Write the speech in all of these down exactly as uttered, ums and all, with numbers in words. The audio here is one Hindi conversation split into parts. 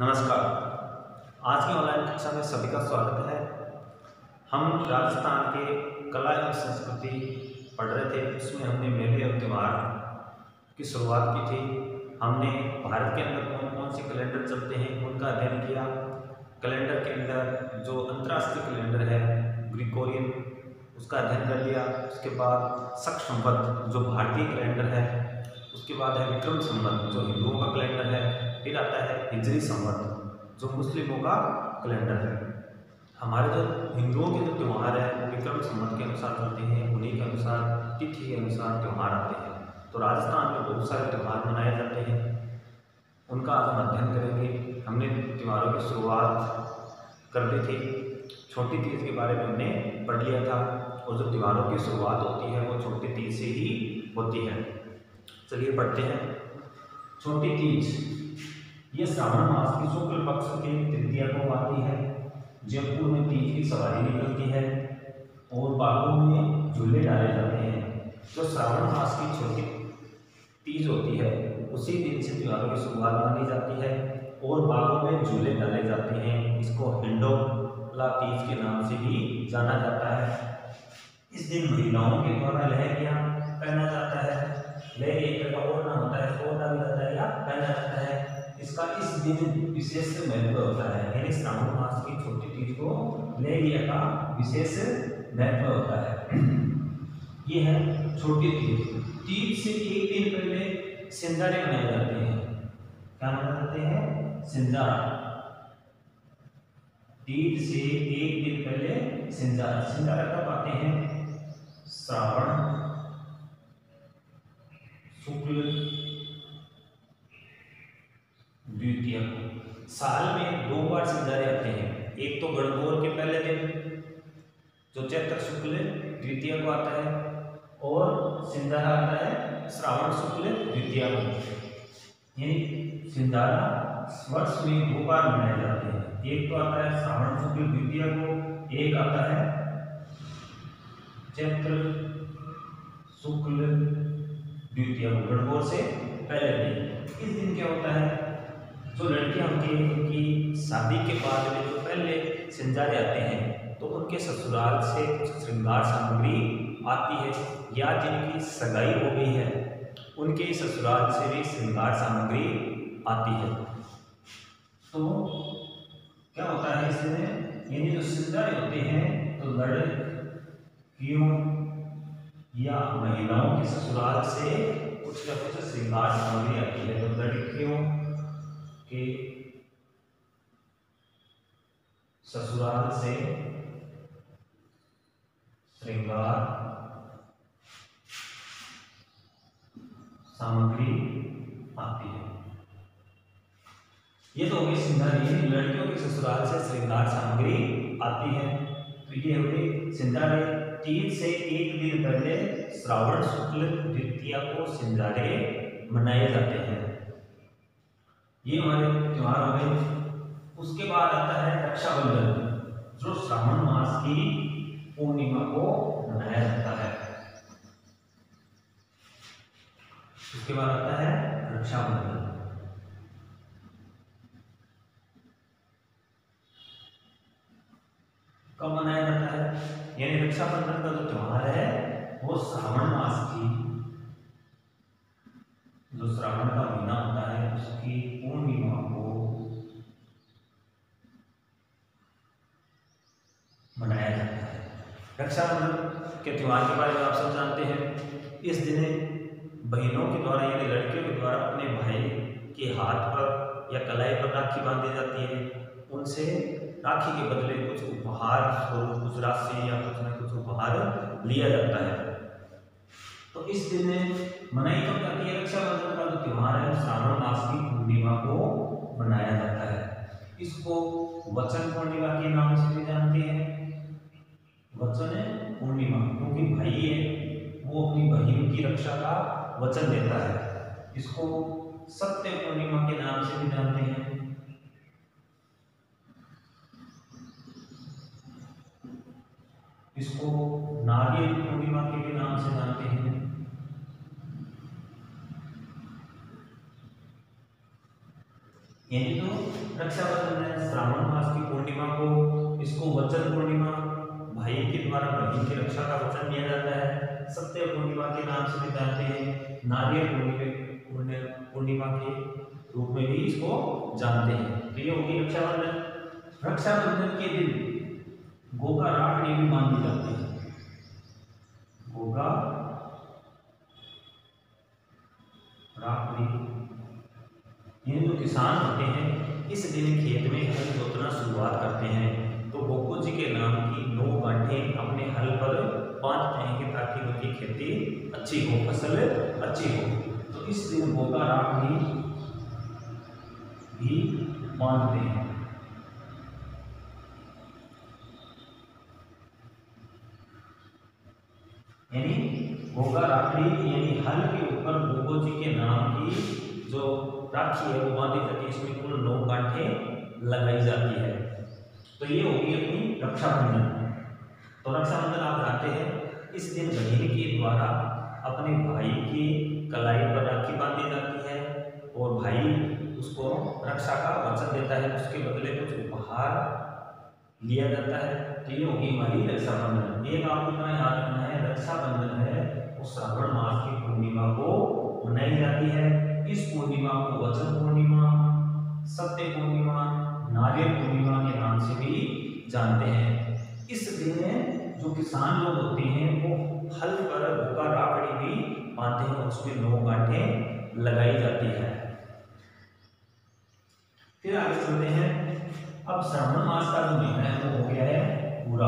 नमस्कार। आज की ऑनलाइन कक्षा में सभी का स्वागत है। हम राजस्थान के कला एवं संस्कृति पढ़ रहे थे। उसमें हमने मेले और त्यौहार की शुरुआत की थी। हमने भारत के अंदर कौन कौन से कैलेंडर चलते हैं उनका अध्ययन किया। कैलेंडर के अंदर जो अंतर्राष्ट्रीय कैलेंडर है ग्रिगोरियन, उसका अध्ययन कर लिया। उसके बाद शक संवत जो भारतीय कैलेंडर है, उसके बाद है विक्रम संवत जो हिंदुओं का कैलेंडर है, फिर आता है हिजरी संवत जो मुस्लिमों का कैलेंडर है। हमारे जो हिंदुओं के जो त्यौहार है वो विक्रम संवत के अनुसार चलते हैं, उन्हीं के अनुसार तिथि के अनुसार त्यौहार आते हैं। तो राजस्थान में बहुत सारे त्यौहार मनाए जाते हैं, उनका आज हम अध्ययन करेंगे। हमने त्योहारों की शुरुआत कर दी थी, छोटी तीज के बारे में हमने पढ़ लिया था। और जो त्योहारों की शुरुआत होती है वो छोटी तीज से ही होती है। चलिए पढ़ते हैं। छोटी तीज ये श्रावण मास की शुक्ल पक्ष के तृतीया को आती है। जयपुर में तीज की सवारी निकलती है और बागों में झूले डाले जाते हैं। जो श्रावण मास की छोटी तीज होती है उसी दिन से त्योहारों की शुरुआत मानी जाती है और बागों में झूले डाले जाते हैं। इसको हिंडोला तीज के नाम से भी जाना जाता है। इस दिन महिलाओं के द्वारा लहरिया पहना जाता है। लहरिया एक का ओढ़ना होता है, ओढ़ना भी जाता है या पहना जाता है। इसका इस दिन विशेष महत्व होता है, यानी श्रावण मास की छोटी तीज को लहरिया का विशेष महत्व होता है। ये है छोटी तीज। तीज से एक दिन पहले सिंजारे मनाए जाते हैं। क्या मनाए जाते हैं? सिंजारा। तीज से एक दिन पहले सिंजारा। सिंजारा कब आते हैं? श्रावण शुक्ल द्वितीया को। साल में दो बार सिंजारे आते हैं। एक तो गणगौर के पहले दिन जो चैत्र शुक्ल द्वितीया को आता है, और सिंजारा आता है श्रावण शुक्ल द्वितीया को। यानी सिंजारा वर्ष में दो बार मनाए जाते हैं। एक तो आता है श्रावण शुक्ल द्वितीया को, एक आता है चैत्र शुक्ल द्वितीया को, गणगौर से पहले दिन। इस दिन क्या होता है, जो लड़कियां होती हैं उनकी शादी के बाद में जो पहले सिंजारे आते हैं तो उनके ससुराल से कुछ श्रृंगार सामग्री आती है, या जिनकी सगाई हो गई है उनके ससुराल से भी श्रृंगार सामग्री आती है। तो क्या होता है इसमें, यानी जो सिंजारे होते हैं तो लड़कियों या महिलाओं के ससुराल से कुछ ना कुछ श्रृंगार सामग्री आती है। तो लड़कियों के ससुराल से श्रृंगार सामग्री आती है। ये तो हो गई सिंजारी, लड़कियों के ससुराल से श्रृंगार सामग्री आती है। तो ये हो गई सिंजारे। तीज से एक दिन पहले श्रावण शुक्ल द्वितीया को सिंजारे मनाए जाते हैं। ये हमारे त्योहार हो गए। उसके बाद आता है रक्षाबंधन, जो श्रावण मास की पूर्णिमा को मनाया जाता है। उसके बाद आता है रक्षाबंधन। कब मनाया जाता है? यानी रक्षाबंधन का जो त्योहार है वो श्रावण मास की, जो श्रावण का महीना होता है उसकी पूर्णिमा को मनाया जाता है। रक्षाबंधन के त्योहार के बारे में आप सब जानते हैं। इस दिन बहनों के द्वारा यानी लड़कियों के द्वारा अपने भाई के हाथ पर या कलाई पर राखी बांधी जाती है। उनसे राखी के बदले कुछ उपहार स्वरूप, कुछ राशि या कुछ न कुछ उपहार लिया जाता है। तो इस दिन मनाई कब जाती है? रक्षाबंधन का जो त्योहार है श्रावण मास की पूर्णिमा को मनाया जाता है। इसको वचन पूर्णिमा के नाम से भी जानते हैं। वचन पूर्णिमा, क्योंकि भाई है वो अपनी बहन की रक्षा का वचन देता है। इसको सत्य पूर्णिमा के नाम से भी जानते हैं। इसको नारियल पूर्णिमा के भी नाम से जानते हैं। यानी तो रक्षाबंधन है श्रावण मास की पूर्णिमा को, इसको वचन पूर्णिमा, भाई के द्वारा बहन की रक्षा का वचन दिया जाता है। सत्य पूर्णिमा के नाम से भी जानते हैं, नारियल पूर्णिमा पूर्णिमा के रूप में भी इसको जानते हैं। तो ये होगी रक्षाबंधन। रक्षाबंधन के दिन गोगा राखड़ी भी बांधी जाती है। गोगा राखड़ी, ये जो किसान होते हैं इस दिन खेत में हल जोतना शुरुआत करते हैं, तो गोगो जी के नाम की नौ गांठें अपने हल पर बांधते हैं कि ताकि उनकी खेती अच्छी हो, फसल अच्छी हो। तो इस दिन गोगा राखड़ी भी बांधते हैं। यानी गोगा राखड़ी यानी हल के ऊपर गोगो जी के नाम की जो राखी है वो बांधी जाती है, इसमें कुल नौ गांठें लगाई जाती है। तो ये होगी अपनी रक्षाबंधन। तो रक्षाबंधन आप जानते हैं इस दिन बहन के द्वारा अपने भाई की कलाई पर राखी बांधी जाती है और भाई उसको रक्षा का वचन देता है, उसके बदले कुछ उपहार लिया जाता है। तो ये होगी हमारी रक्षाबंधन। एक आपको इतना याद रखना है, रक्षाबंधन है वो श्रावण मास की पूर्णिमा को मनाई जाती है। इस पूर्णिमा को वचन पूर्णिमा, सत्य पूर्णिमा, नारियल पूर्णिमा के नाम से भी जानते हैं। इस दिन जो किसान लोग होते हैं वो हल पर गोगा राखड़ी भी बांधते हैं, उसमें नौ गांठें लगाई जाती है। फिर आगे चलते हैं। अब श्रावण मास का जो महीना है वो हो गया है पूरा।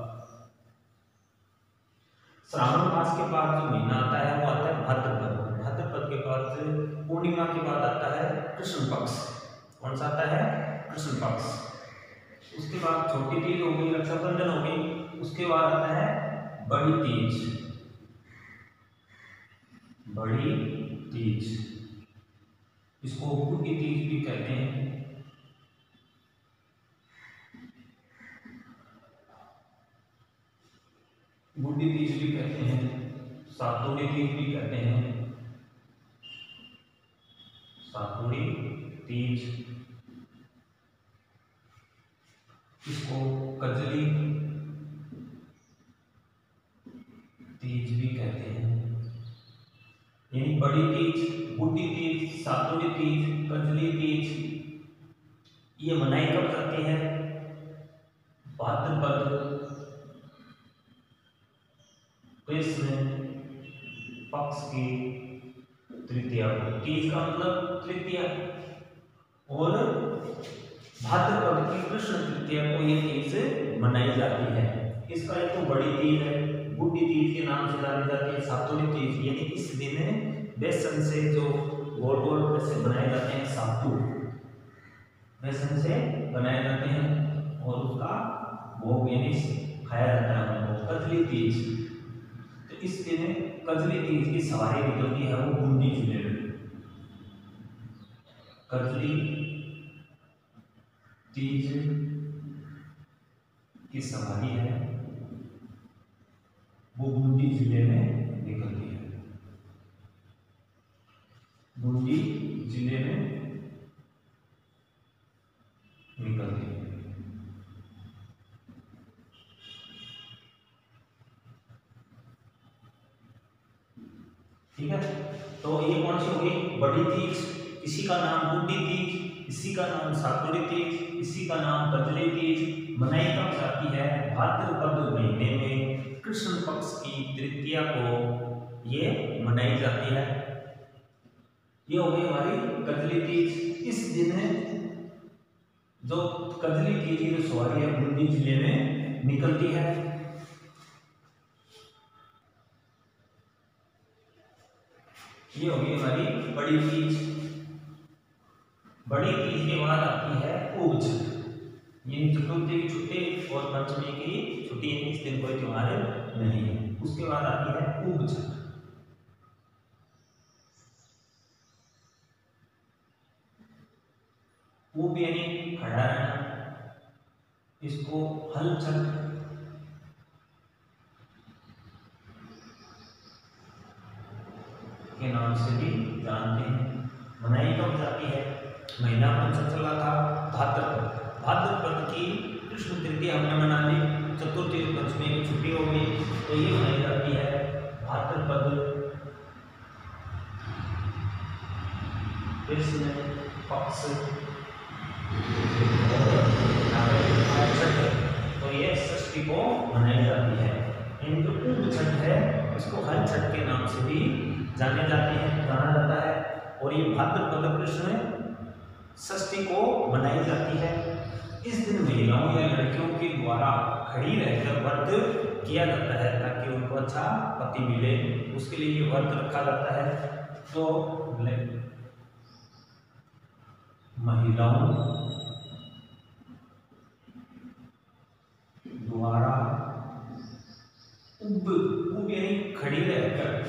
श्रावण मास के बाद जो महीना आता है वो आता है भाद्रपद। भाद्रपद के बाद पूर्णिमा के बाद आता है कृष्ण पक्ष। कौन सा आता है? कृष्ण पक्ष। उसके बाद छोटी तीज हो गई, रक्षाबंधन हो गई। उसके बाद आता है बड़ी तीज। बड़ी तीज, इसको बूढ़ी तीज भी कहते हैं। बूढ़ी तीज भी कहते हैं, सातोड़ी तीज भी कहते हैं। सातोड़ी तीज, इसको कजली तीज भी कहते हैं। यानी बड़ी तीज, बूढ़ी तीज, सातोड़ी तीज, कजली तीज, ये मनाई कब जाती है? भाद्रपद कृष्ण पक्ष की तृतीया। तीज का मतलब तृतीया, और भाद्रपद की कृष्ण तृतीया को ये तीज मनाई जाती है। इसका एक तो बड़ी तीज है, बूढ़ी तीज के नाम से जानी जाती है, सातोड़ी तीज। यानी इस दिन बेसन से जो गोल गोल वैसे बनाए जाते हैं, सातू बेसन से बनाए जाते हैं और उसका भोग यानी खाया जाता है हमको। कजली तीज, तो इस दिन कजली तीज की सवारी निकलती है वो बूंदी जिले में। कजली तीज की सवारी है वो बूंदी जिले में निकलती है। बूंदी जिले में निकलती है। ठीक है, तो ये कौन सी होगी? बड़ी तीज, इसी का नाम बूढ़ी तीज, इसी का नाम सातोड़ी तीज, इसी का नाम कजली तीज। मनाई कब जाती है? भाद्रपद महीने में कृष्ण पक्ष की तृतीया को ये मनाई जाती है। ये हो गई हमारी कजली तीज। इस दिन जो कजली तीज की जो सवारी है बूंदी जिले में निकलती है। ये होगी हमारी बड़ी तीज। बड़ी तीज के बाद आती है उग छठ। ये चतुर्थी की छुट्टी और पंचमी की छुट्टी, इस दिन कोई त्योहार नहीं है। उसके बाद आती है उग छठ। उग यानी खड़ा रहना, इसको हल छठ के नाम से भी जानते हैं। मनाई कब जाती है? महीना कौन सा चला था? भाद्रपद। भाद्रपद की कृष्ण तृतीया हमने मना ली, चतुर्थी और पंचमी की छुट्टी हो गई, तो ये मनाई जाती है भाद्रपद कृष्ण पक्ष। तो ये षष्ठी को मनाई जाती है। इन जो उप छठ है इसको हल छठ के नाम से भी जाने जाते हैं जाना जाता है। और ये भाद्रपद कृष्ण षष्ठी को मनाई जाती है। इस दिन महिलाओं या लड़कियों के द्वारा खड़ी रहकर व्रत किया जाता है ताकि उनको अच्छा पति मिले, उसके लिए ये व्रत रखा जाता है। तो महिलाओं द्वारा उब उब यानी खड़ी रहकर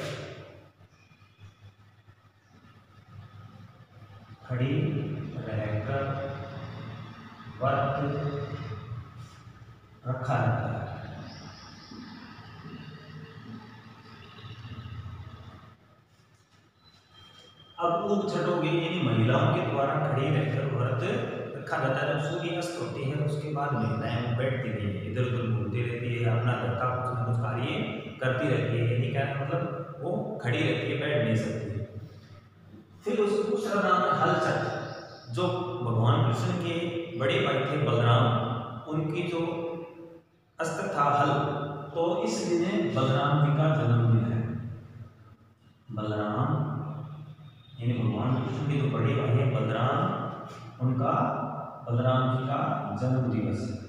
खड़ी रहकर व्रत रखा जाता है। अब उप छठ हो गई यानी महिलाओं के द्वारा खड़ी रहकर व्रत रखा जाता है। जब सूर्य अस्त होती है उसके बाद महिलाएं बैठती नहीं है, इधर उधर घूमती रहती है, अपना घर का कुछ न कुछ कार्य करती रहती है, यानी क्या मतलब वो खड़ी रहती है, बैठ नहीं सकती। फिर उसका दूसरा नाम है हल छठ। जो भगवान कृष्ण के बड़े भाई थे बलराम, उनकी जो अस्त्र था हल, तो इस दिन बलराम जी का जन्मदिन है। बलराम यानी भगवान कृष्ण के जो बड़े भाई है बलराम, उनका बलराम जी का जन्म दिवस है।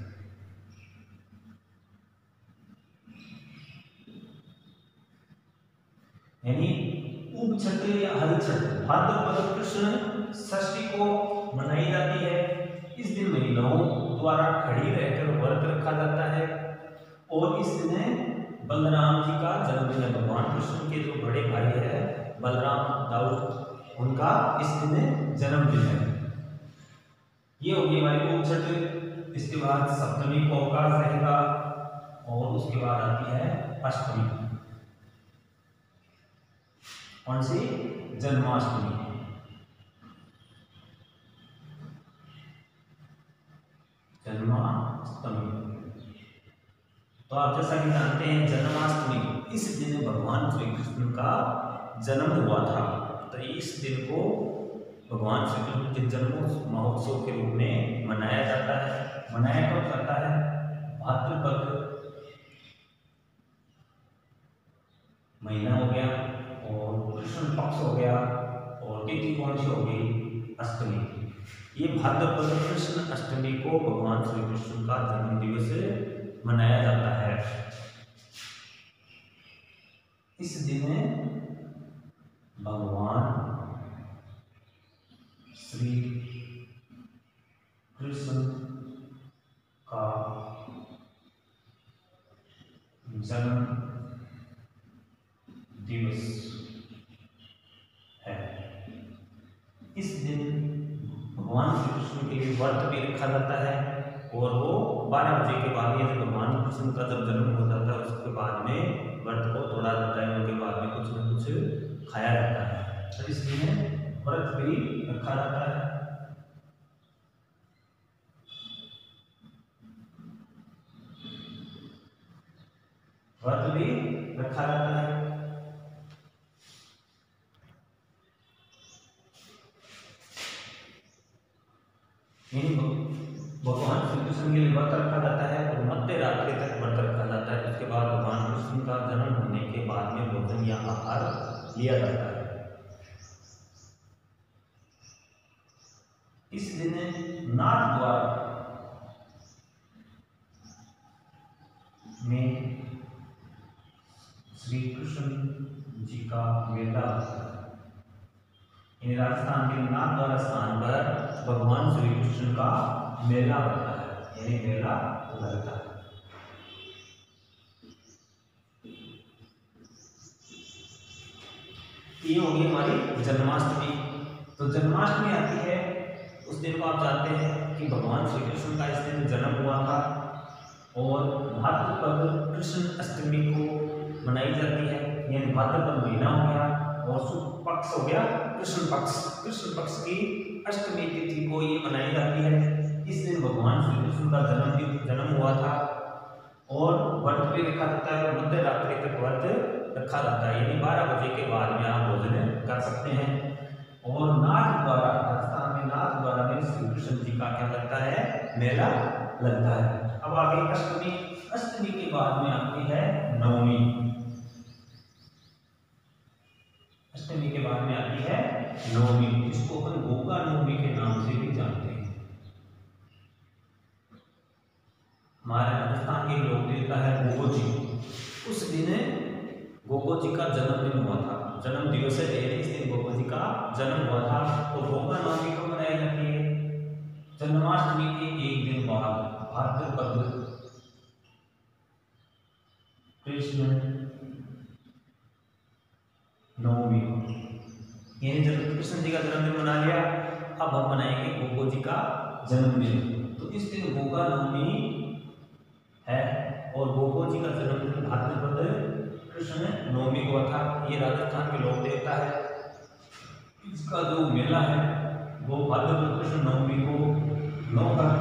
यानी उप छठ या हल छठ भाद्रपद कृष्ण षष्ठी को मनाई जाती है। इस दिन महिलाओं द्वारा खड़ी रहकर व्रत रखा जाता है और इस दिन बलराम जी का जन्मदिन है। भगवान कृष्ण के जो बड़े भाई है बलराम दाऊद, उनका इस दिन जन्मदिन है। ये होगी हमारी उप छठ। इसके बाद सप्तमी को अवकाश रहेगा और उसके बाद आती है अष्टमी। कौन सी? जन्माष्टमी। जन्माष्टमी तो आप जैसा कि जानते हैं जन्माष्टमी इस दिन भगवान श्री कृष्ण का जन्म हुआ था। तो इस दिन को भगवान श्री कृष्ण के जन्म महोत्सव के रूप में मनाया जाता है। मनाया कब जाता है? भाद्रपद महीना हो गया और कृष्ण पक्ष हो गया और तिथि कौन सी हो गई? अष्टमी। ये भाद्रपद कृष्ण अष्टमी को भगवान श्री कृष्ण का जन्म दिवस मनाया जाता है। इस दिन भगवान श्री कृष्ण का जन्म दिवस है। इस दिन भगवान श्री कृष्ण के लिए व्रत भी रखा जाता है और वो बारह बजे के बाद ये भगवान कृष्ण का जब जन्म हो जाता है उसके बाद में व्रत को तोड़ा जाता है, उनके बाद में कुछ न कुछ खाया जाता है। तो इसलिए व्रत भी रखा जाता है। व्रत भी रखा जाता है। भगवान श्री कृष्ण के लिए व्रत रखा जाता है और मध्य रात्रि तक व्रत रखा जाता है। उसके बाद भगवान कृष्ण का जन्म होने के बाद में भोजन या आहार लिया जाता है। इस दिन नाथ द्वारा में श्री कृष्ण जी का मेला होता है। राजस्थान के नाथ द्वारा स्थान पर भगवान श्री कृष्ण का मेला होता है, यानी मेला लगता है। ये होगी हमारी जन्माष्टमी। तो जन्माष्टमी आती है उस दिन को आप जानते हैं कि भगवान श्री कृष्ण का इस दिन जन्म हुआ था और भाद्रपद कृष्ण अष्टमी को मनाई जाती है। यानी भाद्रपद महीना हो गया और शुक्ल पक्ष हो गया कृष्ण पक्ष। कृष्ण पक्ष की अष्टमी तिथि को ये मनाई जाती है। इस दिन भगवान श्री कृष्ण का जन्मदिन जन्म हुआ था और व्रत भी रखा जाता है। मध्य रात्रि तक व्रत रखा जाता है, यानी बारह बजे के बाद में आप भोजन कर सकते हैं। और नाथ द्वारा, राजस्थान में नाथ द्वारा में श्री कृष्ण जी का क्या लगता है, मेला लगता है। अब आगे अष्टमी, अष्टमी के बाद में आती है नवमी। अष्टमी के बाद में आती है नवमी, इसको अपन गोगा नवमी के नाम से भी जानते हैं। हमारे राजस्थान के लोक देवता है गोगो जी। उस दिन गोगो जी का जन्मदिन हुआ था, जन्म दिवस है, इस दिन गोगो जी का जन्म हुआ था। तो गोगा नवमी कब मनाई जाती है, जन्माष्टमी के एक दिन बाद, भाद्रपद कृष्ण नवमी, यानी जब कृष्ण जी का जन्मदिन मना लिया, अब हम मनाएंगे गोगो जी का जन्मदिन। तो इस दिन गोगा नवमी है और गोगो जी का जन्मदिन भाद्रपद कृष्ण नवमी को था। ये राजस्थान के लोक देवता है। इसका जो मेला है वो भाद्रपद कृष्ण नवमी को नौहर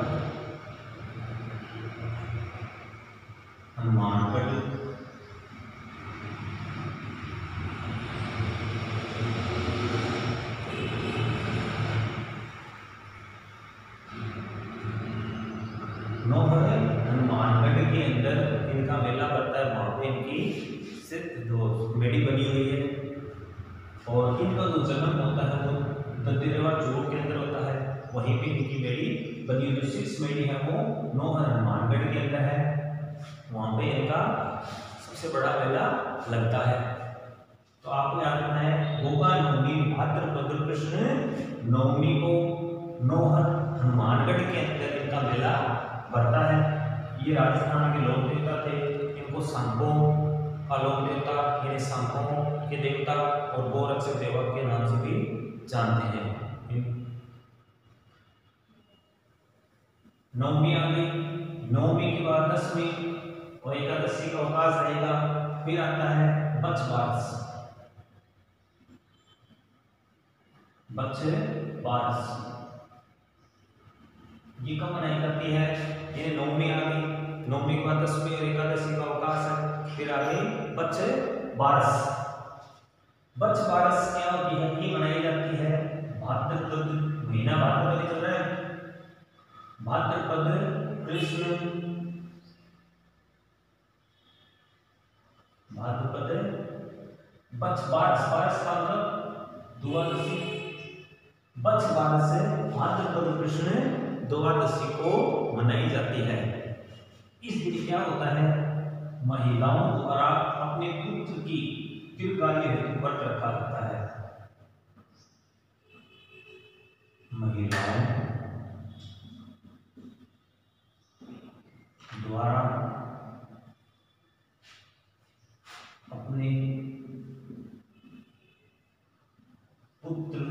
हनुमानगढ़ नौहर हनुमानगढ़ के अंदर इनका मेला पड़ता है। वहाँ पे इनकी सिर्फ जो मेड़ी बनी हुई है और इनका जो जन्म होता है वो ददेरवा चोर के अंदर होता है, वहीं पे इनकी मेड़ी बनी हुई। जो सिक्स मेड़ी है वो नौहर हनुमानगढ़ के अंदर है, वहाँ पे इनका सबसे बड़ा मेला लगता है। तो आपको याद रखना है गोगा नवमी भाद्रपद कृष्ण नवमी को नौहर हनुमानगढ़ के अंदर इनका मेला बढ़ता है। ये राजस्थान के लोक देवता थे, इनको सांपों का लोक देवता यानी सांपों के देवता और गोरक्षक देवक के नाम से भी जानते हैं। नवमी आ गई, नवमी के बाद दसवीं और एकादशी का अवकाश रहेगा। फिर आता है बच्छ बारस, बच्छ बारस ये कब मनाई जाती है, ये नवमी आ गई, नवमी के बाद दसवीं और एकादशी का अवकाश है। फिर आ गई बच्छ बारस। बच्छ बारस क्या होती है, ये मनाई जाती है भाद्रपद महीना, भाद्रपद चल रहा है, भाद्रपद कृष्ण भाद्रपद बच्छ बारस, बारस का मतलब द्वादशी, बच्छ बारस से भाद्रपद कृष्ण द्वादशी को मनाई जाती है। इस दिन क्या होता है, महिलाओं द्वारा अपने पुत्र की दीर्घायु हेतु व्रत रखा जाता है। महिलाओं द्वारा अपने पुत्र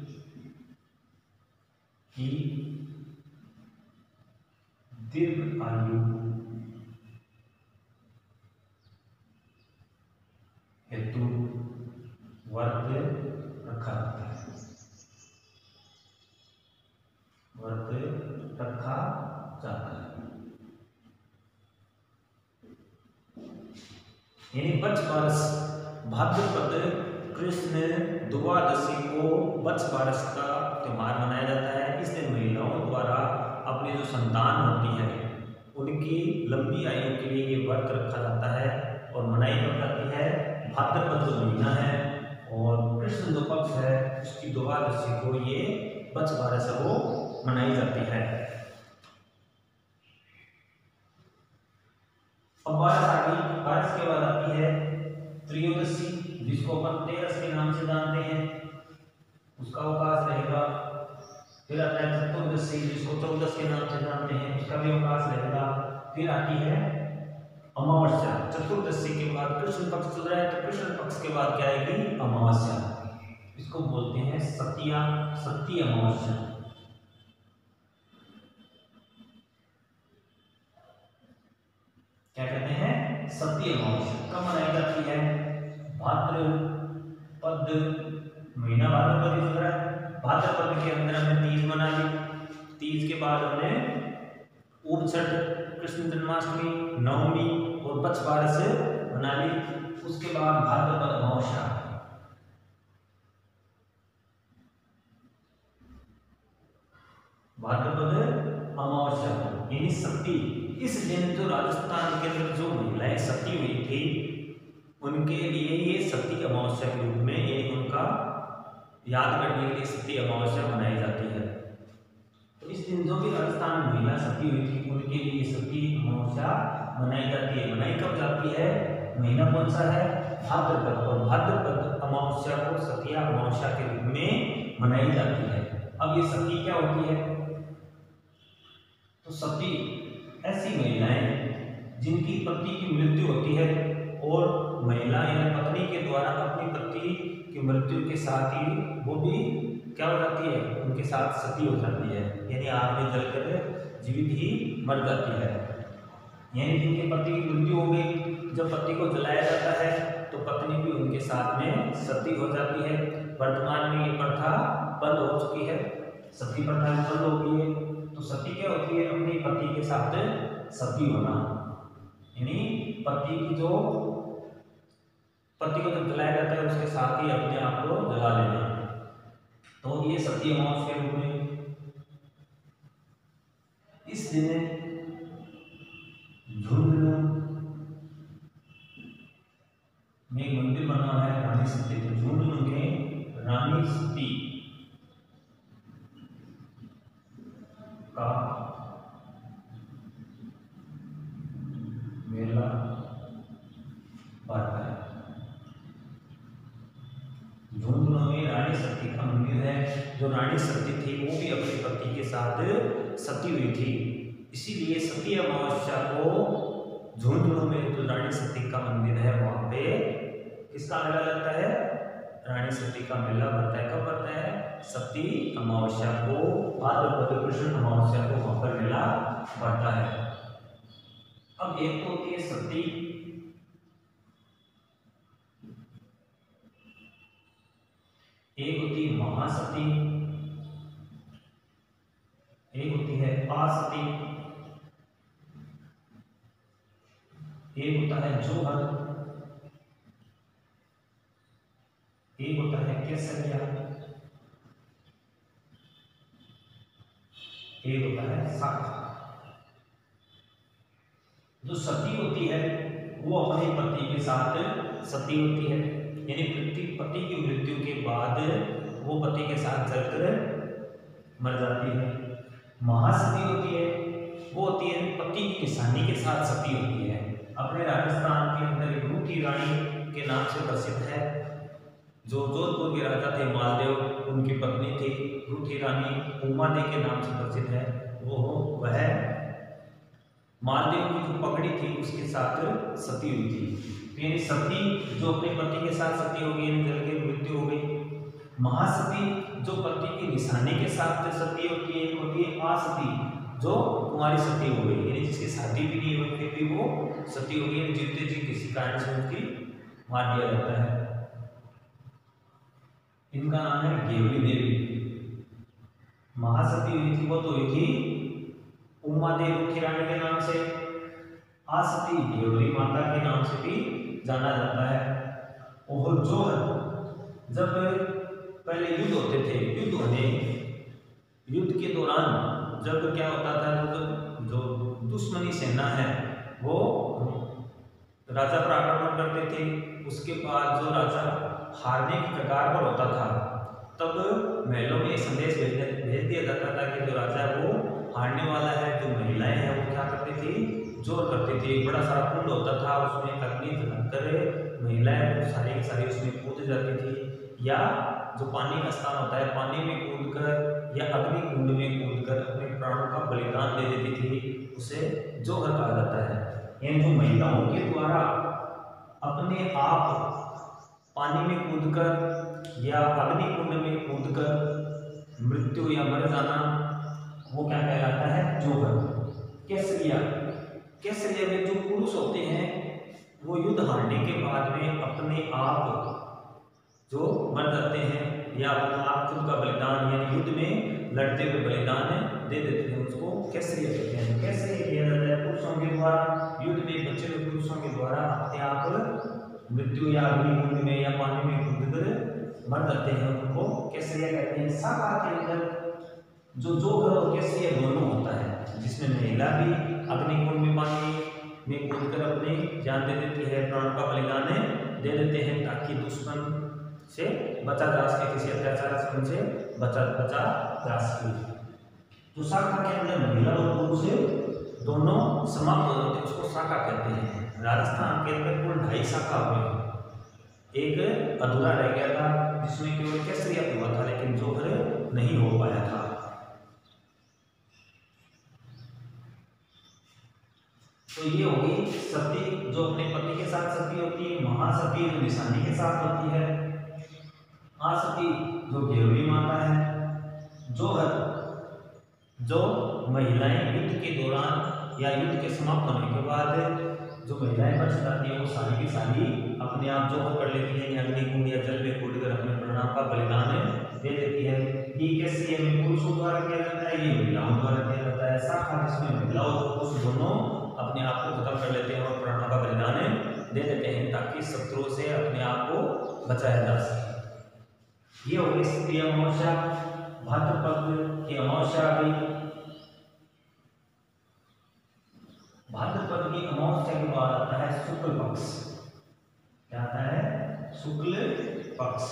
की दीर्घ आयु हेतु व्रत रखा जाता है, व्रत रखा जाता है। यानी बच्छ बारस, भाद्रपद कृष्ण द्वादशी को बच्छ बारस का त्योहार मनाया जाता है। इस दिन महिलाओं द्वारा अपनी जो संतान होती है उनकी लंबी आयु के लिए ये व्रत रखा जाता है और मनाई जाती है। भाद्रपद जो महीना है और कृष्ण जो पक्ष है उसकी द्वादशी को ये बच्छ बारस वो मनाई जाती है। अब बारस आ गई, बारस के बाद आती है त्रयोदशी, जिसको अपन तेरस के नाम से जानते हैं, उसका अवकाश रहेगा। फिर आता है चतुर्दशी, जिसको चौदस के नाम से जानते हैं, उसका भी अवकाश रहेगा। फिर आती है अमावस्या, चतुर्दशी के बाद कृष्ण पक्ष चल रहा है तो कृष्ण पक्ष के बाद क्या आएगी, अमावस्या। इसको बोलते हैं सतिया, सती अमावस्या। क्या कहते हैं, सती अमावस्या। कब मनाई जाती है, भाद्रपद महीना भाद्रपद चल रहा है भाद्रपद के अंदर हमने तीज मना ली, तीज के बाद हमने उपछठ, कृष्ण जन्माष्टमी, नवमी और पक्षपारस मना ली। उसके बाद भाद्रपद अमावस्या, भाद्रपद अमावस्या यानी सती। इस दिन जो राजस्थान के अंदर जो महिलाएं सती हुई थी उनके लिए ये सती अमावस्या के रूप में एक उनका याद करने के लिए सती अमावस्या मनाई जाती है। तो इस दिन जो भी राजस्थान में महिला सती हुई थी उनके लिए सती अमावस्या मनाई जाती है। मनाई कब जाती है? महीना कौन सा है? भाद्रपद। और भाद्रपद अमावस्या को सतिया अमावस्या के रूप में मनाई जाती है। अब ये सती क्या होती है? तो सती ऐसी महिलाएं जिनकी पति की मृत्यु होती है और महिला यानी पत्नी के द्वारा अपनी पति की मृत्यु के साथ ही वो भी क्या हो जाती है? उनके साथ सती हो जाती है, यानी आग में जलकर जीवित ही मर जाती है। यानी जिनके पति की मृत्यु हो गई, जब पति को जलाया जाता है तो पत्नी भी उनके साथ में सती हो जाती है। वर्तमान में ये प्रथा बंद हो चुकी है, सती प्रथा बंद हो गई है। तो सती क्या होती है? अपने पति के साथ सती होना, यानी पति की जो पति को जब जलाया जाता है उसके साथ ही अपने आप को जला लेना। तो ये सती अमावस्या के रूप में इस दिन झुंझुनू में एक मंदिर बना है रानी सती। तो झुंझुनू में रानी सती का मेला पड़ता है। झुंझुनू में रानी सती का मंदिर है। जो रानी सती थी वो भी अपने पति के साथ सती हुई थी, इसीलिए सती अमावस्या को झुंझुनू में जो रानी सती का मंदिर है वहां पे किसका मेला लगता है? रानी सती का मेला बनता है। कब बनता है? सती अमावस्या को, भाद्रपद कृष्ण अमावस्या को वहां पर मेला बढ़ता है। अब एक तो होती है सती, एक होती है महासती, एक होती है असती, एक होता है जोहर, एक होता है केसरिया, एक होता है साख। जो सती होती है वो अपने पति के साथ सती होती है, यानी पति की मृत्यु के बाद वो पति के साथ जलकर मर जाती है। महासती होती है वो होती है पति की निशानी के साथ सती होती है। अपने राजस्थान के अंदर एक रूठी रानी के नाम से प्रसिद्ध है। जो जोधपुर के राजा थे मालदेव, उनकी पत्नी थी रूठी रानी, उमादे के नाम से प्रसिद्ध है। वो वह मालदेव की जो पगड़ी थी उसके साथ सती हुई थी। तो यानी सती जो अपने पति के साथ सती हो गई, जल के मृत्यु हो गई। महासती जो पति की निशानी के साथ सती होती है, एक होती है असती जो कुंवारी सती हो गई, यानी जिसकी शादी भी नहीं हुई फिर भी वो सती हो गई, जीते जी किसी कारण से उसकी मार दिया जाता है। इनका नाम है घेवली देवी। महासती हुई थी वो तो हुई थी उमा देवी रानी के नाम से, आसती घेवली माता के नाम से भी जाना जाता है। और जो जब पहले युद्ध होते थे, युद्ध होने युद्ध के दौरान जब क्या होता था, तो जो दुश्मनी सेना है वो राजा पर आक्रमण करते थे। उसके बाद जो राजा हारने की कगार पर होता था तब महलों में संदेश भेज दिया जाता था कि जो राजा वो हारने वाला है। जो महिलाएं हैं वो क्या करती थी, जोर करती थी। बड़ा सारा कुंड होता था, उसमें अग्नि जलाकर महिलाएं सारी की सारी उसमें कूद जाती थी, या जो पानी का स्थान होता है पानी में कूदकर या अग्नि कुंड में कूदकर अपने प्राणों का बलिदान दे देती थी, उसे जोहर कहा जाता है। यानी जो महिलाओं के द्वारा अपने आप पानी में कूदकर या अग्नि कुंड में कूदकर मृत्यु या मर जाना वो क्या कहलाता है, जोहर। केसरिया, केसरिया में जो पुरुष होते हैं वो युद्ध हारने के बाद में अपने आप जो मर जाते हैं या अपना आप खुद का बलिदान यानी युद्ध में लड़ते हुए बलिदान दे देते हैं, उसको केसरिया कहते हैं। केसरिया किया जाता है पुरुषों के द्वारा, युद्ध में बचे हुए पुरुषों के द्वारा अपने आप मृत्यु या अग्निकुंड में या पानी में कूद कर मर जाते हैं, उनको केसरिया कहते हैं। शाखा के अंदर जो जोहर और केसरिया दोनों होता है, जिसमें महिला भी अग्निकुंड में पानी में कूद कर अपनी जान दे देती है, प्राण का बलिदान दे देते हैं ताकि दुश्मन से बचा जा सके, किसी अत्याचार से उनसे बचा बचा जा सके। तो शाखा के अंदर महिला और पुरुष दोनों समाप्त हो जाते हैं, उसको शाखा कहते हैं। राजस्थान के अंदर कुल ढाई शाखा हुए, एक अधूरा रह गया था जिसमें केवल केसरिया हुआ था, लेकिन जोहर नहीं हो पाया था। तो ये होगी सती जो अपने पति के साथ सती होती है, महासती जो निशानी के साथ होती है, आसती जो घेरवी माता है, जोहर जो महिलाएं युद्ध के दौरान या युद्ध के समाप्त होने के बाद जो महिलाएं बच जाती हैं वो सारी की सारी अपने आप जोहर कर लेती हैं, या अग्निकुंड या जल में कूद कर अपने प्राणों का बलिदान दे देती है। ये कैसे में पुरुषों द्वारा किया जाता है, ये महिलाओं द्वारा किया जाता है। शाखा जिसमें महिला और पुरुष दोनों अपने आप को खत्म कर लेते हैं और प्राणों का बलिदान दे देते हैं ताकि शत्रुओं से अपने आप को बचाया जा सके। ये हो गई सती अमावस्या। भाद्रपद की अमावस्या आ गई। भाद्रपद की अमावस्या के बाद आता है शुक्ल पक्ष। क्या आता है? शुक्ल पक्ष।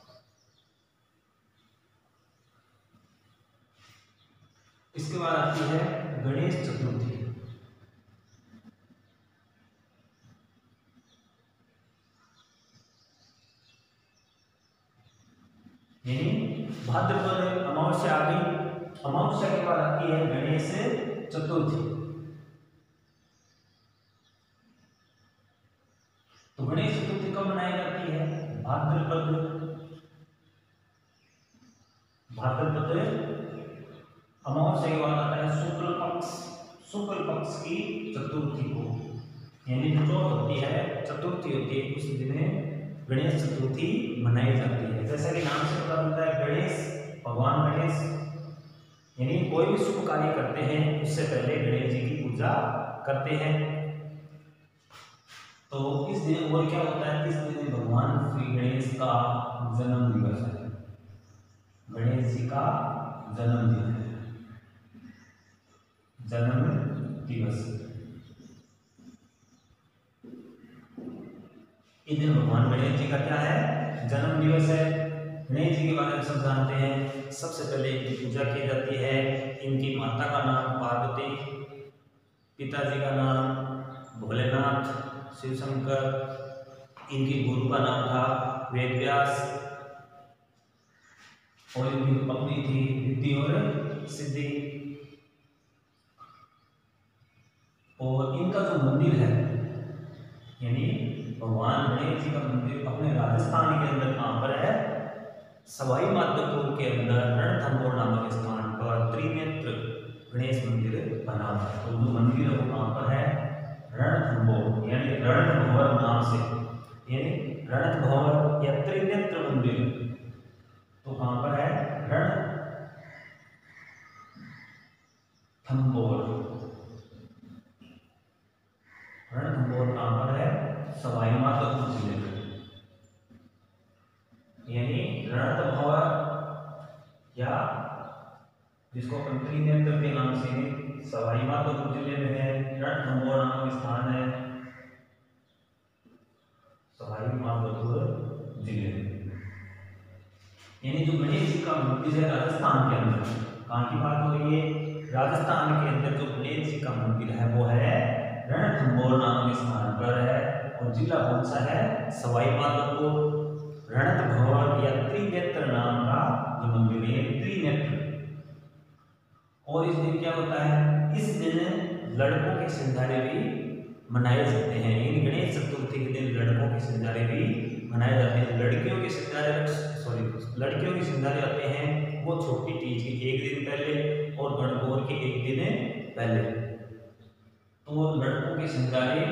इसके बाद आती है गणेश चतुर्थी। यानी भाद्रपद अमावस्या आ गई, अमावस्या के बाद आती है गणेश चतुर्थी। तो गणेश चतुर्थी कब मनाई जाती है? भाद्रपद भाद्रपद अमावस्या के बाद आता है शुक्ल पक्ष। शुक्ल पक्ष की चतुर्थी को, यानी जो चौथ होती है, चतुर्थी होती है, उस दिन गणेश चतुर्थी मनाई जाती है। जैसा कि नाम से पता चलता है, गणेश भगवान गणेश, यानी कोई भी शुभ कार्य करते हैं उससे पहले गणेश जी की पूजा करते हैं। तो इस दिन और क्या होता है? इस दिन भगवान श्री गणेश का जन्म दिवस है। गणेश जी का जन्म दिन है, जन्म दिवस। इस दिन भगवान गणेश जी का क्या है? जन्म दिवस है। गणेश जी के बारे में सब जानते हैं। सबसे पहले इनकी पूजा की जाती है। इनकी माता का नाम पार्वती, पिताजी का नाम भोलेनाथ शिव शंकर, इनकी गुरु का नाम था वेदव्यास और इनकी पत्नी थी रिद्धि और सिद्धि। और इनका जो मंदिर है, यानी भगवान गणेश जी का मंदिर अपने राजस्थान के अंदर कहाँ पर है? सवाई माधोपुर के अंदर रणथंभौर नामक स्थान पर त्रिनेत्र गणेश मंदिर बना हुआ है। तो जो मंदिर है वो कहाँ पर है? रणथंभौर, यानी रणथंभौर नाम से, यानी रणथंभौर या त्रिनेत्र मंदिर तो कहाँ पर है? रणथंभौर। रणथंभौर कहाँ पर है? सवाई माधोपुर जिले में, यानी रणथंभौर या जिसको अपन त्रिनेत्र के नाम से सवाई माधोपुर जिले में है। रणथंभौर नामक स्थान है सवाई माधोपुर जिले में। यानी जो गणेश जी का मंदिर है राजस्थान के अंदर, कहाँ की बात हो रही है? राजस्थान के अंदर जो गणेश जी का मंदिर है वो है रणथंभौर नामक स्थान पर है। और जिला कौन सा है? सवाई माधोपुर। रणथंभौर या त्रिनेत्र नाम का जो मंदिर है, त्रिनेत्र। और इस दिन क्या होता है? इस दिन लड़कों के सिंधारे भी मनाए जाते हैं। इन गणेश चतुर्थी के दिन लड़कों के सिंधारे भी मनाए जाते हैं। लड़कियों के सिंधारे सॉरी लड़कियों के सिंधारे आते हैं वो छोटी तीज के एक दिन पहले और गणगौर के एक दिन पहले। तो लड़कों के सिंधारे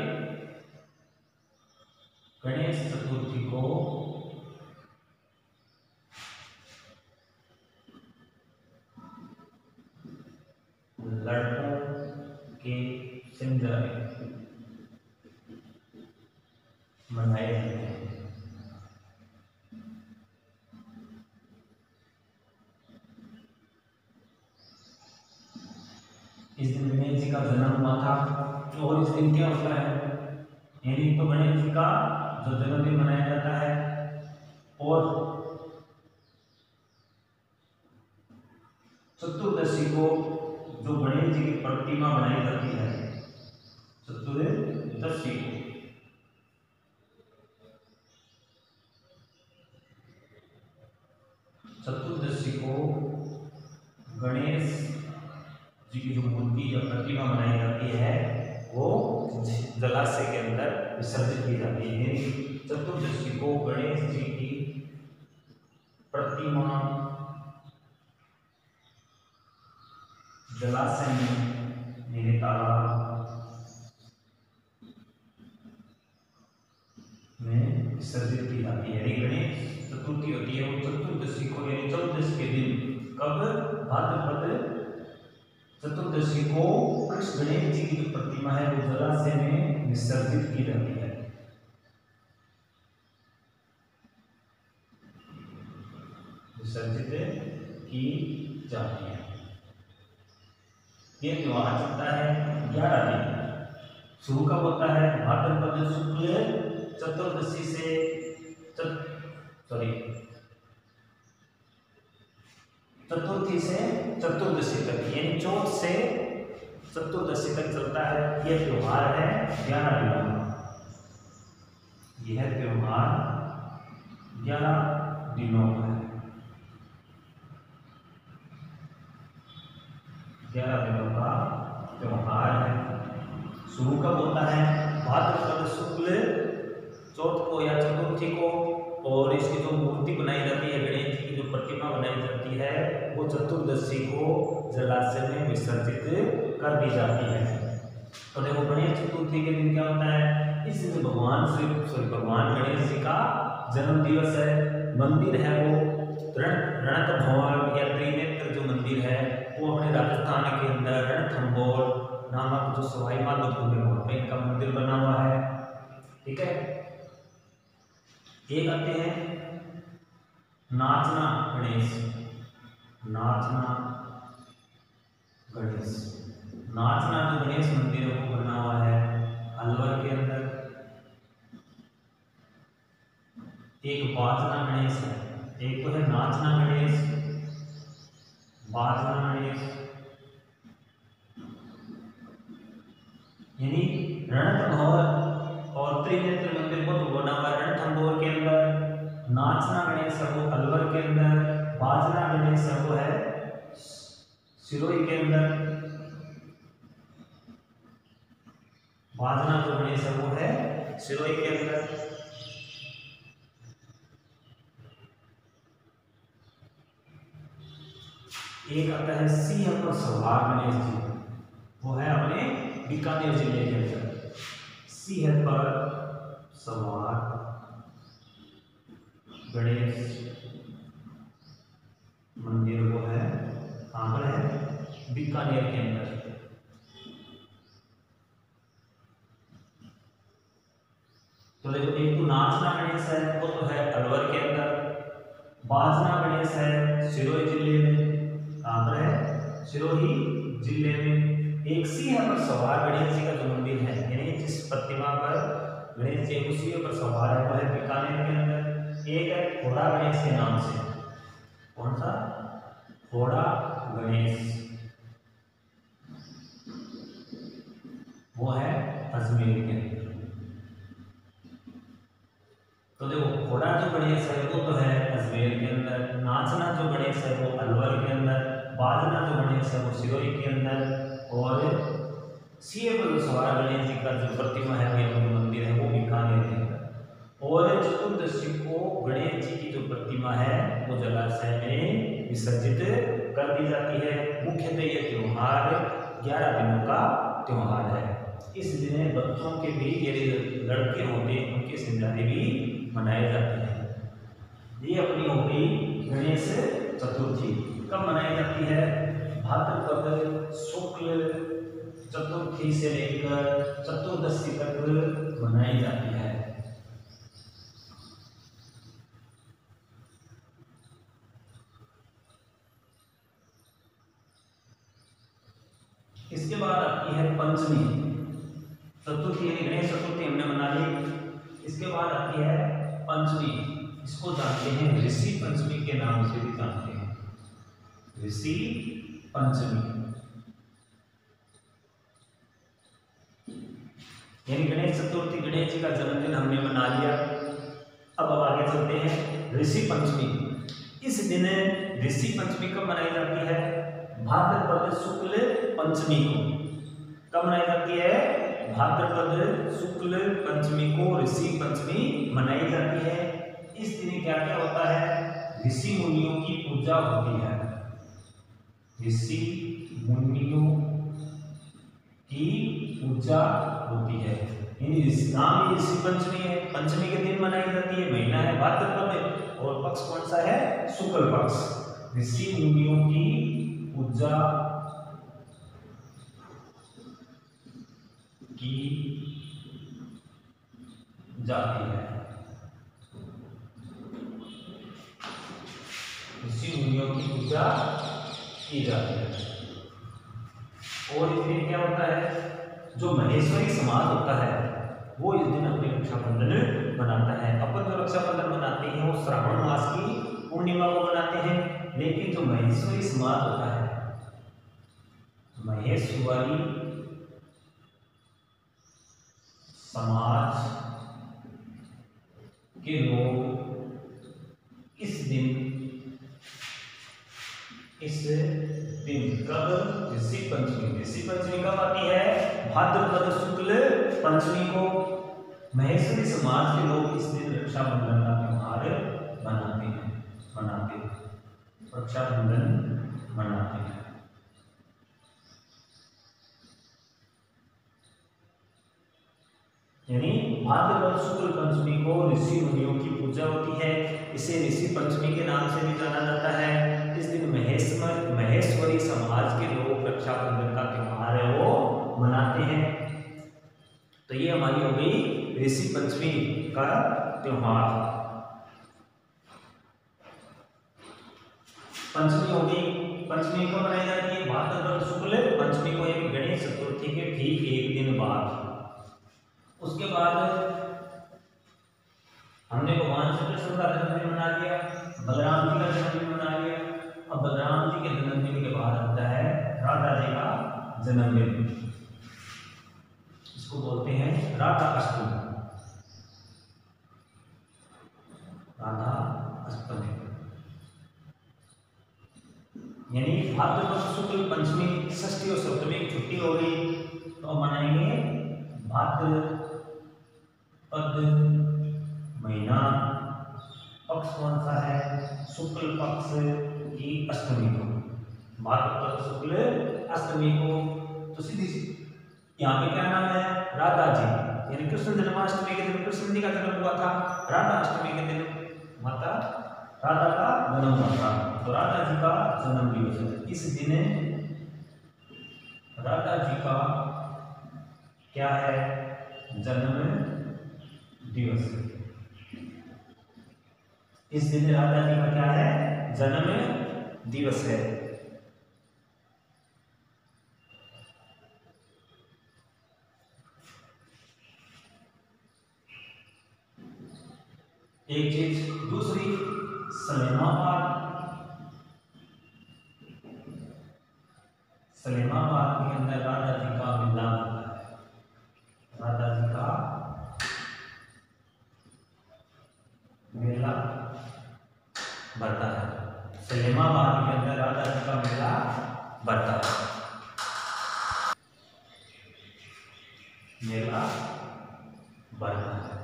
गणेश चतुर्थी को लड़कों के सिंजारे मनाए जाते हैं। इस दिन गणेश जी का जन्म हुआ था और इस दिन क्या होता है, यानी तो गणेश जी का जो जन्मदिन मनाया जाता है और चतुर्दशी को जो गणेश जी की प्रतिमा बनाई जाती है, चतुर्दशी को चतुर्दशी को गणेश जी की जो मूर्ति या प्रतिमा बनाई जाती है वो जलाशय के अंदर विसर्जित की जाती है। चतुर्दशी को गणेश जी की प्रतिमा जलाशय में यानी तालाब में विसर्जित की जाती है। गणेश चतुर्थी होती है वो चतुर्दशी को, यानी चतुर्दशी के दिन, कब, भाद्रपद चतुर्दशी को कृष्ण गणेश जी की जो प्रतिमा है वो जलाशय में विसर्जित की जाती है। विसर्जित की जाती है। ये त्योहार चलता है ग्यारह दिन। शुरू कब होता है, भाद्रपद शुक्ल चतुर्दशी से सॉरी चतुर्थी से चतुर्दशी तक, यानी चौथ से चतुर्दशी तक चलता है। यह त्योहार है ग्यारह दिनों का। यह त्योहार ग्यारह दिनों का है। ग्यारह दिनों का त्योहार है। शुरू कब होता है, भाद्रपद शुक्ल चौथ को या चतुर्थी को, और इसकी जो मूर्ति बनाई जाती है, गणेश जी की जो प्रतिमा बनाई जाती है वो चतुर्दशी को जलाशय में विसर्जित कर दी जाती है। तो देखो गणेश चतुर्थी के दिन क्या होता है, इस दिन भगवान श्री सॉरी भगवान गणेश जी का जन्म दिवस है। मंदिर है वो रणथंभौर या त्रिनेत्र जो मंदिर है वो अपने राजस्थान के अंदर रणथंभौर नामक जो सवाई माधोपुर में वहाँ पे इनका मंदिर बना हुआ है। ठीक है। एक आते हैं नाचना गणेश। नाचना गणेश नाचना जो गणेश मंदिर है वो बना हुआ है अलवर के अंदर। एक बाजना गणेश है, एक तो है नाचना गणेश, बाजना गणेश, यानी रणथंभौर और त्रिनेत्र मंदिर को तो बना हुआ रणथंभौर के अंदर। नाचना गणेश है वो अलवर के अंदर। बाजना गणेश है वो है सिरोही के अंदर। बाजना जो गणेश है वो है सिरोही के अंदर। एक आता है सिंह पर सवार गणेश जी, वो है अपने बीकानेर जिले के अंदर। सिंह पर सवार गणेश मंदिर वो है कहाँ पर है, बीकानेर के अंदर। तो देखो एक तो नाचना गणेश है वो तो है अलवर के अंदर। बाजना गणेश है सिरोही जिले में, कहाँ पर है, सिरोही जिले में। एक सिंह पर सवार गणेश जी का जो मंदिर है, यानी जिस प्रतिमा पर गणेश जी उसी पर सवार है वो है बीकानेर के अंदर। एक है घोड़ा गणेश के नाम से, कौन सा, घोड़ा गणेश, वो है अजमेर के अंदर। तो देखो घोड़ा जो गणेश है वो तो है अजमेर के अंदर। नाचना जो गणेश है वो अलवर के अंदर। बाजना जो गणेश है वो सिरोही के अंदर। और सिंह पर जो सवार गणेश जी का जो प्रतिमा है वो मंदिर है वो बीकानेर के अंदर। और चतुर्दशी को गणेश जी की जो प्रतिमा है वो जलाशय में विसर्जित कर दी जाती है। मुख्यतः ये त्योहार ग्यारह दिनों का त्योहार है। इस दिन बच्चों के भी, यदि लड़के होते हैं उनके सिंजारे भी मनाए जाते हैं। ये अपनी हो गई गणेश चतुर्थी। कब मनाई जाती है, भाद्रपद शुक्ल चतुर्थी से लेकर चतुर्दशी तक मनाई जाती है। इसके बाद आती है पंचमी। चतुर्थी यानी गणेश चतुर्थी हमने मना ली। इसके बाद आती है पंचमी, इसको जानते हैं ऋषि पंचमी के नाम से भी जानते हैं, ऋषि पंचमी। यानी गणेश चतुर्थी गणेश जी का जन्मदिन हमने मना लिया। अब अब आगे चलते हैं ऋषि पंचमी। इस दिन ऋषि पंचमी कब मनाई जाती है? भाद्रपद शुक्ल पंचमी को। कब मनाई जाती है? भाद्रपद शुक्ल पंचमी को ऋषि पंचमी मनाई जाती है। इस दिन क्या क्या होता है? ऋषि मुनियों की पूजा होती है, ऋषि मुनियों की पूजा होती है। नाम ऋषि पंचमी है, पंचमी के दिन मनाई जाती है, महीना है भाद्रपद और पक्ष कौन सा है? शुक्ल पक्ष। ऋषि मुनियों की पूजा की जाती है, ऋषि मुनियों की पूजा की जाती है। और इस दिन क्या होता है? जो महेश्वरी समाज होता है वो इस दिन अपने रक्षाबंधन मनाता है। अपन जो रक्षाबंधन मनाते हैं वो श्रावण मास की पूर्णिमा को मनाते हैं, लेकिन जो महेश्वरी समाज होता है, महेश्वरी समाज के लोग इस दिन इस दिन कब? ऋषि पंचमी। ऋषि पंचमी कब आती है? भाद्रपद शुक्ल पंचमी को। महेश्वरी समाज के लोग इस दिन रक्षाबंधन का त्योहार मनाते हैं मनाते हैं रक्षाबंधन मनाते हैं। यानी भाद्रपद शुक्ल पंचमी को ऋषि मुनियों की पूजा होती है। इसे ऋषि पंचमी के नाम से भी जाना जाता है। इस दिन महेश्वर महेश्वरी समाज के लोग रक्षाबंधन का त्योहार है वो मनाते हैं। तो ये हमारी हो गई ऋषि पंचमी का त्योहार। पंचमी हो गई। पंचमी कब मनाई जाती है? भाद्रपद शुक्ल पंचमी को, यानी गणेश चतुर्थी के ठीक एक दिन बाद। उसके बाद हमने भगवान श्री कृष्ण का जन्मदिन मना लिया, बलराम जी का जन्मदिन मना लिया। अब बलराम जी के जन्मदिन के बाद आता है राधा जी का जन्मदिन, इसको बोलते हैं राधा अष्टमी। राधा अष्टमी यानी भाद्रपद शुक्ल पंचमी षष्ठी और सप्तमी की छुट्टी हो गई, तो अब मनाएंगे भाद्रपद महीना, पक्ष कौन सा है? शुक्ल पक्ष की अष्टमी को, भाद्रपद शुक्ल अष्टमी को। तो सीधी यहाँ पे क्या नाम है? राधा जी, यानी कृष्ण जन्माष्टमी के दिन कृष्ण जी का जन्म हुआ था, राधा अष्टमी के दिन माता राधा का जन्म हुआ था, तो राधा जी का जन्म दिवस है। इस दिन राधा जी का क्या है? जन्म दिवस। इस दिन राधा जी का क्या है? जन्म दिवस है। एक चीज, दूसरी सलेमाबाद। सलेमाबाद के अंदर राधा जी का मिलाप होता है, राधा जी का मेला बढ़ता है। सलेमाबाद के अंदर राधा जी का मेला बढ़ता है, मेला बढ़ता है।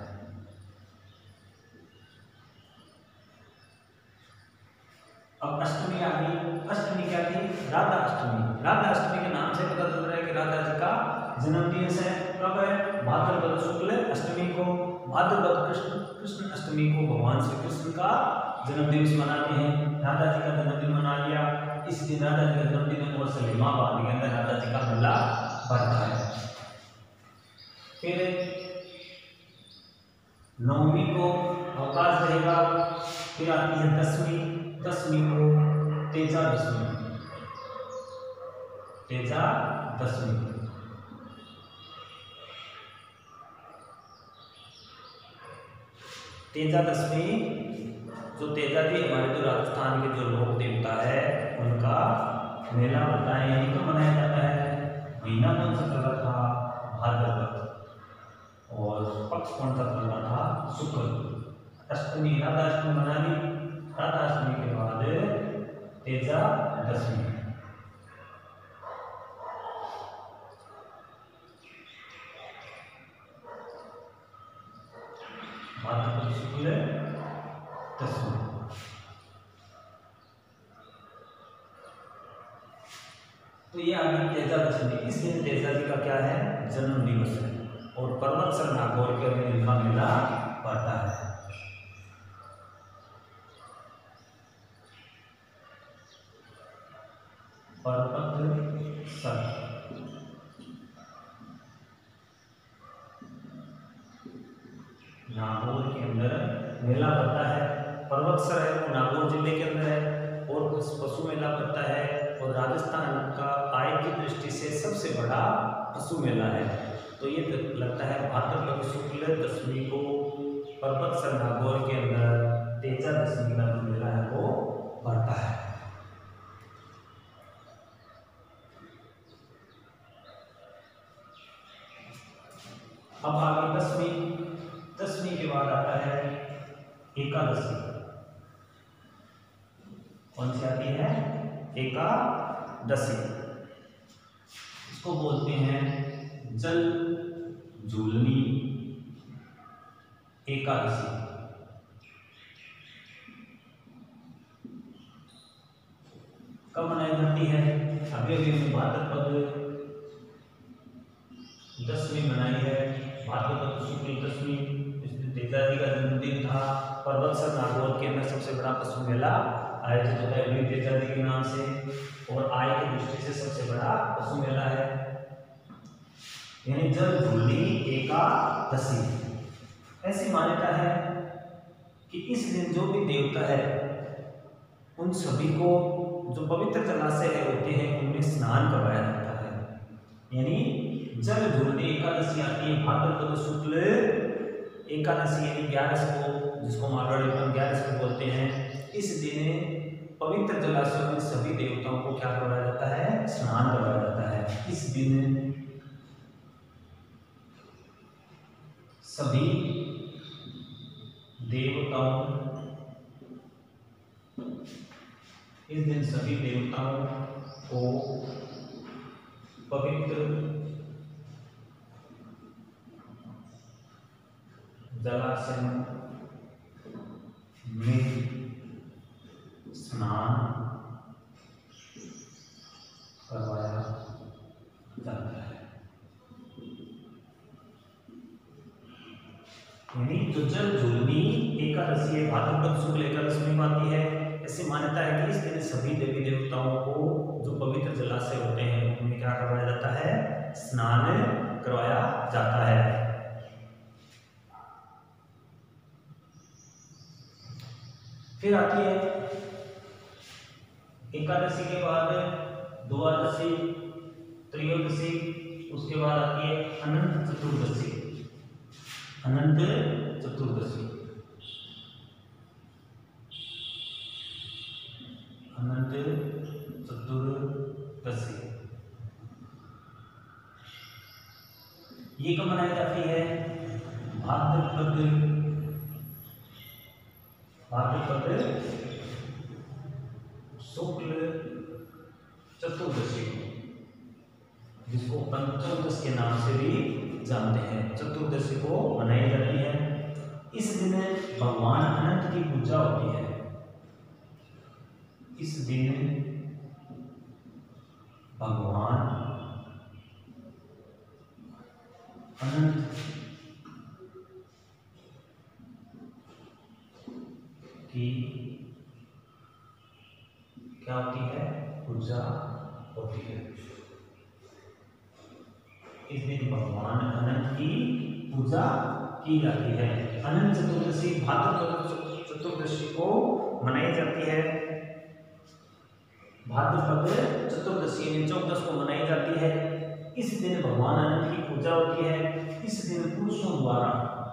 अब अष्टमी आ गई। अष्टमी क्या थी? राधा अष्टमी। राधा अष्टमी के नाम से पता चल रहा है कि राधा जी का जन्म दिवस है। कब है? भाद्रपद शुक्ल अष्टमी को। भाद्रपद कृष्ण कृष्ण अष्टमी को भगवान श्री कृष्ण का जन्म दिवस मनाते हैं। राधा जी का जन्मदिन मना लिया। इस दिन राधा जी का जन्मदिन और सलीमाबाद के अंदर राधा जी का मेला बढ़ता है। फिर नौवीं को अवकाश रहेगा। फिर आती है दसवीं, दसवीं को तेजा दसवीं, तेजा दसवीं। तेजा दसवीं, जो तेजा जी हमारे जो राजस्थान के जो लोक देवता है उनका मेला होता है, यहीं तो मनाया जाता है। महीना कौन सा चल रहा था? भाद्रपद। और पक्ष कौन सा चल रहा था? शुक्ल। अष्टमी, राधा अष्टमी मना ली। राधा अष्टमी के बाद तेजा दसवीं। भाद्रपद शुक्ल दसवीं। तो ये आगे तेजा दशमी। इस दिन तेजा जी का क्या है? जन्म दिवस है और पर्वतसर नागौर के अंदर इनका मेला पड़ता है। पर्वतसर नागौर के अंदर मेला पड़ता है। पर्वतसर है वो नागौर जिले के अंदर है और पशु मेला पड़ता है और राजस्थान का आय की दृष्टि से सबसे बड़ा पशु मेला है। तो ये लगता है भाद्रपद शुक्ल दशमी को पर्वतसर नागौर के अंदर तेजा दशमी का जो मेला है वो पड़ता है। अब आगे दसवीं, दसवीं के बाद आता है एकादशी। कौन सी आती है? एकादशी। इसको बोलते हैं जल झूलनी एकादशी। कब मनाई जाती है? अभी अभी भाद्रपद दसवीं मनाई है। भाद्रपद शुक्ल दसवीं, इस दिन तेजा जी का जन्मदिन था। पर्वतसर नागौर के अंदर सबसे बड़ा पशु मेला आयोजित होता है तेजा जी के नाम से और आय की दृष्टि से सबसे बड़ा पशु मेला है। यानी जल झूलनी एकादशी। ऐसी मान्यता है कि इस दिन जो भी देवता है उन सभी को जो पवित्र जलाशय होते हैं उनमें स्नान करवाया जाता है। यानी जल झूलनी एकादशी आती है भाद्रपद शुक्ल एकादशी, यानी ग्यारस को, जिसको मारवाड़ी में ग्यारस को बोलते हैं। इस दिन पवित्र जलाशयों में सभी देवताओं को क्या करवाया जाता है? स्नान करवाया जाता है। इस दिन सभी देवताओं इस दिन सभी देवताओं को पवित्र जलाशय में स्नान करवाया जाता है। यानी जो जल झूलनी एकादशी भाद्रपद शुक्ल एकादशी में आती है। ऐसी मान्यता है कि इस दिन सभी देवी देवताओं को जो पवित्र जलाशय होते हैं उनमें क्या करवाया जाता है? स्नान करवाया जाता है। फिर आती है एकादशी के बाद द्वादशी, त्रयोदशी, उसके बाद आती है अनंत चतुर्दशी। अनंत चतुर्दशी अनंत चतुर्दशी ये कब मनाई जाती है? भाद्रपद भाद्रपद शुक्ल चतुर्दशी, जिसको पंचोदश के नाम से भी जानते हैं। चतुर्दशी को मनाई जाती है। इस दिन भगवान अनंत की पूजा होती है। इस दिन भगवान अनंत की क्या होती है? पूजा होती है। इस दिन भगवान अनंत की पूजा की जाती है। अनंत चतुर्दशी भाद्रपद चतुर्दशी को मनाई जाती है। भाद्रपद चतुर्दशी यानी चौदस को मनाई जाती है। इस दिन भगवान अनंत की पूजा होती है। इस दिन पुरुषों द्वारा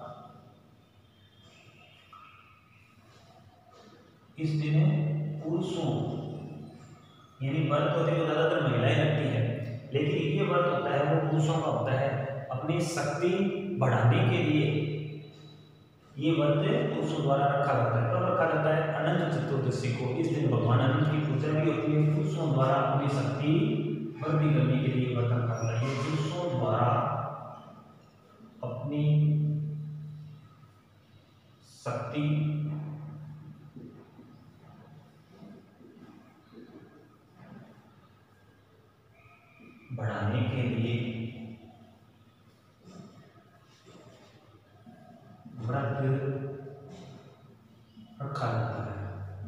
इस दिन पुरुषों यानी व्रत होते हैं ज्यादातर महिलाएं रखती है, लेकिन ये व्रत होता है वो पुरुषों का होता है। अपनी शक्ति बढ़ाने के लिए ये व्रत पुरुषों द्वारा रखा जाता है। कब रखा जाता है? अनंत चतुर्दशी को। इस दिन भगवान अनंत की पूजा भी होती है। पुरुषों द्वारा अपनी शक्ति वृद्धि करने के लिए व्रत रखा जाता है। पुरुषों द्वारा अपनी शक्ति बढ़ाने के लिए व्रत रखा जाता है।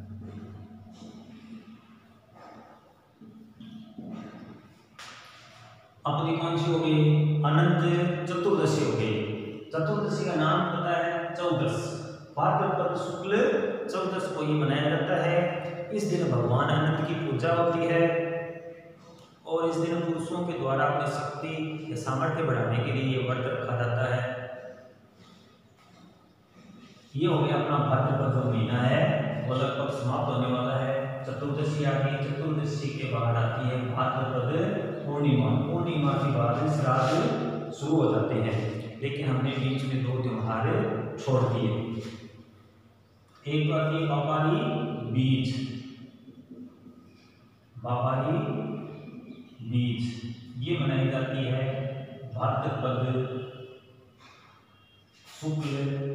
अपनी कौन सी हो गई? अनंत चतुर्दशी हो गई। चतुर्दशी का नाम पता है? चौदस। भाद्रपद शुक्ल चौदस को ही मनाया जाता है। इस दिन भगवान अनंत की पूजा होती है और इस दिन पुरुषों के द्वारा अपनी शक्ति या सामर्थ्य बढ़ाने के लिए ये व्रत रखा जाता है। ये हो गया अपना भाद्रपद जो महीना है वो लगभग समाप्त होने वाला है। चतुर्दशी आ गई। चतुर्दशी के बाद आती है भाद्रपद पूर्णिमा। पूर्णिमा के बाद श्राद्ध शुरू हो जाते हैं, लेकिन हमने बीच में दो त्योहार छोड़ दिए। एक बार की बापारी बीज, बापारी बीज ये मनाई जाती है भाद्रपद शुक्ल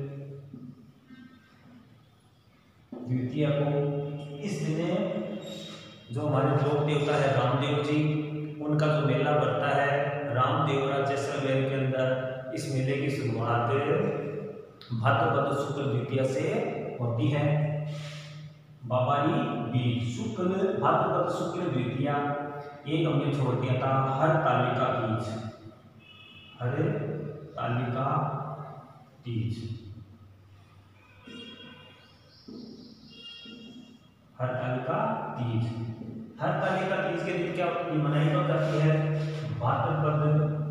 द्वितीया को। इस दिन जो हमारे लोक देवता है रामदेव जी, उनका जो मेला बढ़ता है रामदेवरा जैसलमेर के अंदर, इस मेले की शुरुआत भाद्रपद शुक्ल द्वितीया से होती है। बाबारी बीज शुक्ल भाद्रपद शुक्ल द्वितीया, एक हमने छोड़ दिया था हरतालिका तीज। हरतालिका तीज, हरतालिका तीज। हरतालिका तीज के दिन क्या मनाई जाती है? भाद्रपद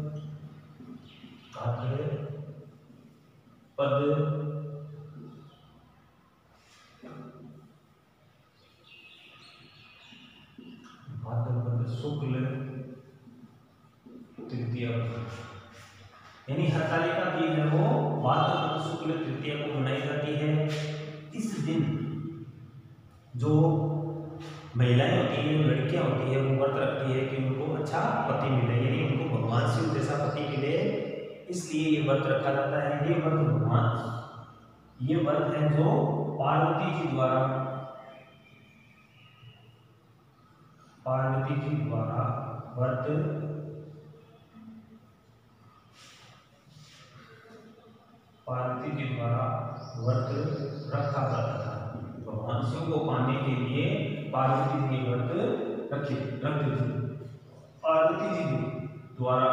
भाद्रपद भाद्रपद शुक्ल तृतीया, यानी हरतालिका तीज है वो भाद्रपद शुक्ल तृतीया को मनाई जाती है। इस दिन जो महिलाएं होती हैं, लड़कियां होती है, वो व्रत रखती है कि उनको अच्छा पति मिले, यानी उनको भगवान शिव जैसा पति मिले, इसलिए ये व्रत रखा जाता है। ये व्रत भगवान ये व्रत है जो पार्वती जी द्वारा पार्वती जी द्वारा व्रत पार्वती जी द्वारा व्रत रखा जाता था। भगवान शिव को पाने के लिए पार्वती जी व्रत रखी रखती थी। पार्वती जी द्वारा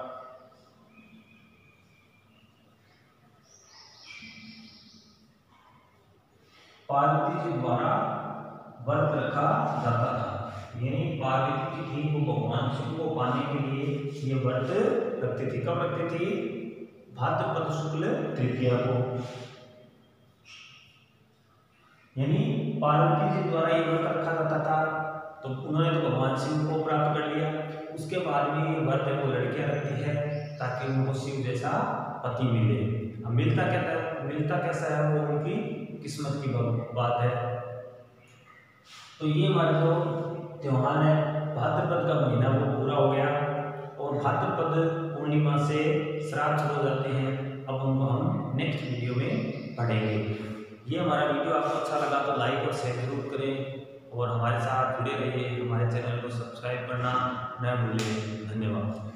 पार्वती जी द्वारा व्रत रखा जाता था, यानी पार्वती जी थी वो भगवान शिव को पाने के लिए ये व्रत रखती थी। कब रखती थी? भाद्रपद शुक्ल तृतीया को, यानी पार्वती जी द्वारा ये व्रत रखा जाता था। तो उन्होंने तो भगवान शिव को प्राप्त कर लिया, उसके बाद में ये व्रत है वो लड़कियां रखती है ताकि उनको शिव जैसा पति मिले। अब मिलता क्या मिलता कैसा है वो उनकी किस्मत की बात है। तो ये हमारा जो त्योहार है भाद्रपद का महीना वो पूरा हो गया और भाद्रपद पूर्णिमा से श्राद्ध शुरू हो जाते हैं। अब उनको हम नेक्स्ट वीडियो में पढ़ेंगे। ये हमारा वीडियो आपको अच्छा लगा तो लाइक और शेयर जरूर करें और हमारे साथ जुड़े रहिए। हमारे चैनल को सब्सक्राइब करना न भूलें। धन्यवाद।